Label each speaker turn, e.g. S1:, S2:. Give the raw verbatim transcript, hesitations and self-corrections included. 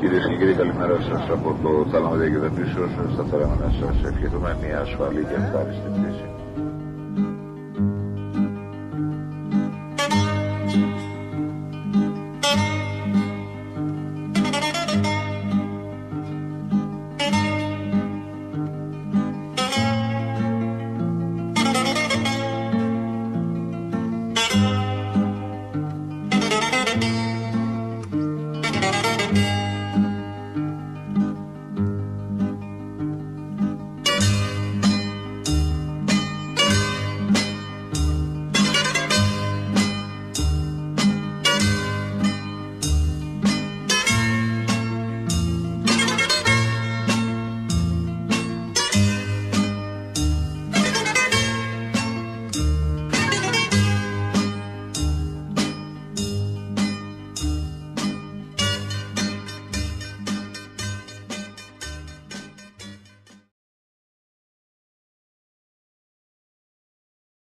S1: Κυρίες και κύριοι, καλημέρα σας από το Θάλαμο Διακυβερνήσεως. Θα θέλαμε να σας ευχηθούμε μια ασφαλή και ευχάριστη πτήση.